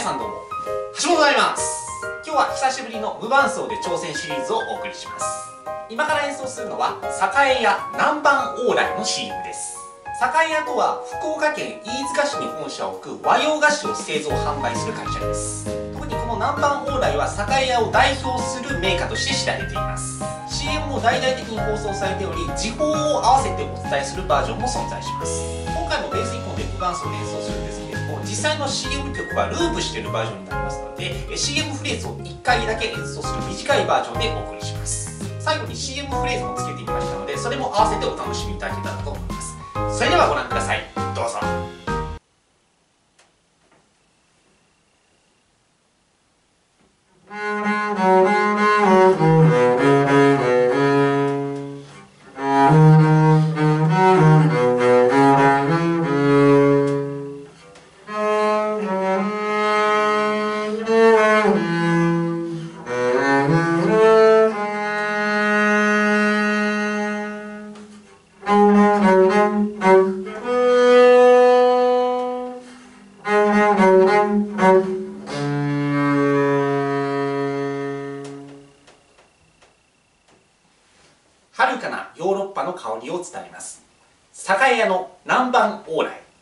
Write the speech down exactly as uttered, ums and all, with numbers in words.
さんどうも、橋本であります。今日は久しぶりの無伴奏で挑戦シリーズをお送りします。今から演奏するのは栄屋南蛮往来の シーエム です。栄屋とは福岡県飯塚市に本社を置く和洋菓子を製造販売する会社です。特にこの南蛮往来は栄屋を代表するメーカーとして知られています。 シーエム も大々的に放送されており、時報を合わせてお伝えするバージョンも存在します。今回もベースいっぽんで無伴奏で演奏するんですけれども、実際の シーエム 曲はループしているバージョンになりますので、 シーエム フレーズをいっかいだけ演奏する短いバージョンでお送りします。最後に シーエム フレーズもつけてみましたので、それも合わせてお楽しみいただけたらと思います。それではご覧ください。どうぞ。遥かなヨーロッパの香りを伝えます。栄屋の南蛮往来。